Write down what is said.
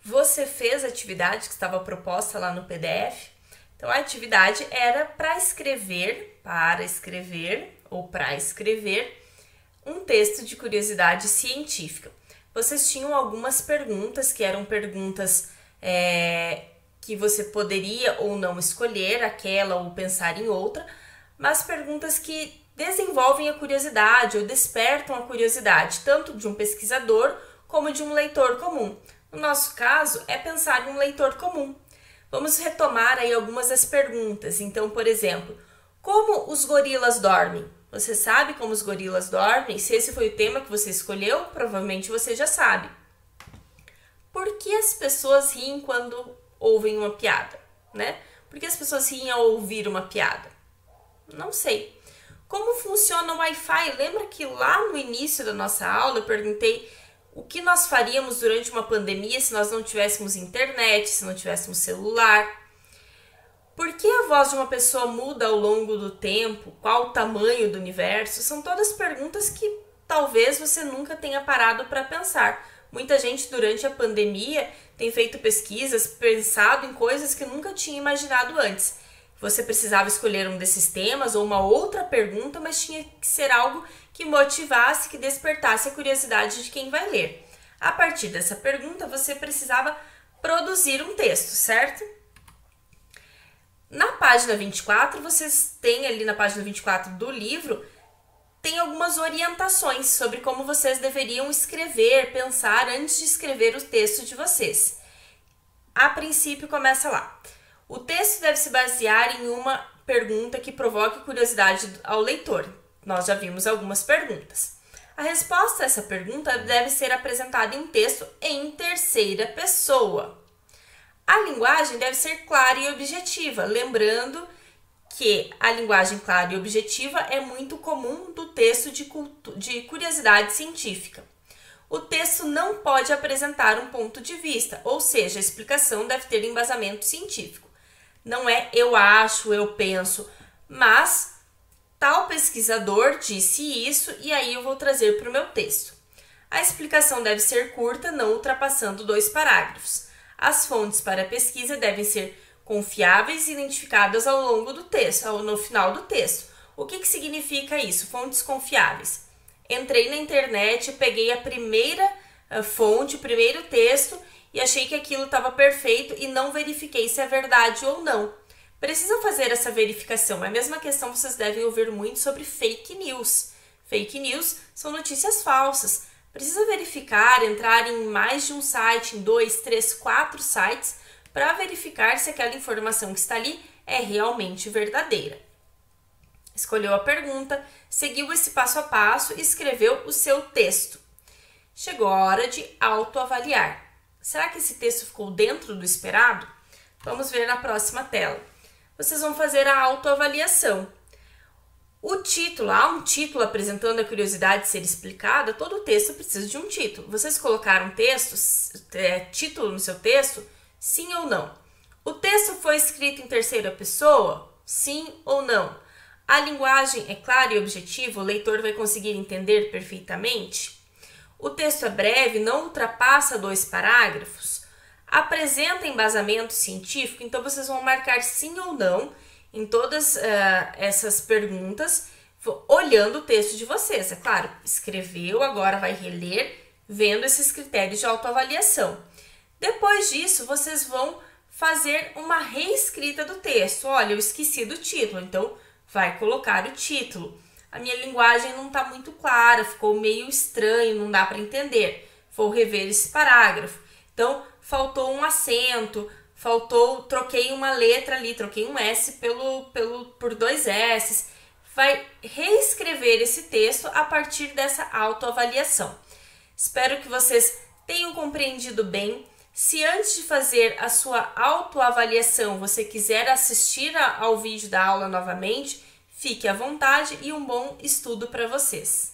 Você fez a atividade que estava proposta lá no PDF? Então, a atividade era para escrever um texto de curiosidade científica. Vocês tinham algumas perguntas que eram perguntas que você poderia ou não escolher aquela ou pensar em outra, mas perguntas que desenvolvem a curiosidade ou despertam a curiosidade, tanto de um pesquisador como de um leitor comum. No nosso caso, é pensar em um leitor comum. Vamos retomar aí algumas das perguntas. Então, por exemplo, como os gorilas dormem? Você sabe como os gorilas dormem? Se esse foi o tema que você escolheu, provavelmente você já sabe. Por que as pessoas riem quando ouvem uma piada, né? Por que as pessoas riem ao ouvir uma piada? Não sei. Como funciona o Wi-Fi? Lembra que lá no início da nossa aula eu perguntei o que nós faríamos durante uma pandemia se nós não tivéssemos internet, se não tivéssemos celular? Por que a voz de uma pessoa muda ao longo do tempo? Qual o tamanho do universo? São todas perguntas que talvez você nunca tenha parado para pensar. Muita gente durante a pandemia tem feito pesquisas, pensado em coisas que nunca tinha imaginado antes. Você precisava escolher um desses temas ou uma outra pergunta, mas tinha que ser algo que motivasse, que despertasse a curiosidade de quem vai ler. A partir dessa pergunta, você precisava produzir um texto, certo? Na página 24, vocês têm ali na página 24 do livro, tem algumas orientações sobre como vocês deveriam escrever, pensar antes de escrever o texto de vocês. A princípio, começa lá. O texto deve se basear em uma pergunta que provoque curiosidade ao leitor. Nós já vimos algumas perguntas. A resposta a essa pergunta deve ser apresentada em texto em terceira pessoa. A linguagem deve ser clara e objetiva, lembrando que a linguagem clara e objetiva é muito comum do texto de curiosidade científica. O texto não pode apresentar um ponto de vista, ou seja, a explicação deve ter embasamento científico. Não é eu acho, eu penso, mas tal pesquisador disse isso e aí eu vou trazer para o meu texto. A explicação deve ser curta, não ultrapassando 2 parágrafos. As fontes para a pesquisa devem ser confiáveis e identificadas ao longo do texto, no final do texto. O que significa isso? Fontes confiáveis. Entrei na internet, peguei a primeira fonte, o primeiro texto e achei que aquilo estava perfeito e não verifiquei se é verdade ou não. Precisa fazer essa verificação. É a mesma questão que vocês devem ouvir muito sobre fake news. Fake news são notícias falsas. Precisa verificar, entrar em mais de um site, em 2, 3, 4 sites, para verificar se aquela informação que está ali é realmente verdadeira. Escolheu a pergunta, seguiu esse passo a passo e escreveu o seu texto. Chegou a hora de autoavaliar. Será que esse texto ficou dentro do esperado? Vamos ver na próxima tela. Vocês vão fazer a autoavaliação. O título, há um título apresentando a curiosidade ser explicada, todo o texto precisa de um título. Vocês colocaram título no seu texto? Sim ou não? O texto foi escrito em terceira pessoa? Sim ou não? A linguagem é clara e objetiva? O leitor vai conseguir entender perfeitamente? O texto é breve, não ultrapassa 2 parágrafos? Apresenta embasamento científico? Então, vocês vão marcar sim ou não em todas essas perguntas, olhando o texto de vocês. É claro, escreveu, agora vai reler, vendo esses critérios de autoavaliação. Depois disso, vocês vão fazer uma reescrita do texto. Olha, eu esqueci do título, então vai colocar o título. A minha linguagem não está muito clara, ficou meio estranho, não dá para entender. Vou rever esse parágrafo. Então, faltou um acento, troquei uma letra ali, troquei um S por 2 S. Vai reescrever esse texto a partir dessa autoavaliação. Espero que vocês tenham compreendido bem. Se antes de fazer a sua autoavaliação você quiser assistir ao vídeo da aula novamente, fique à vontade e um bom estudo para vocês.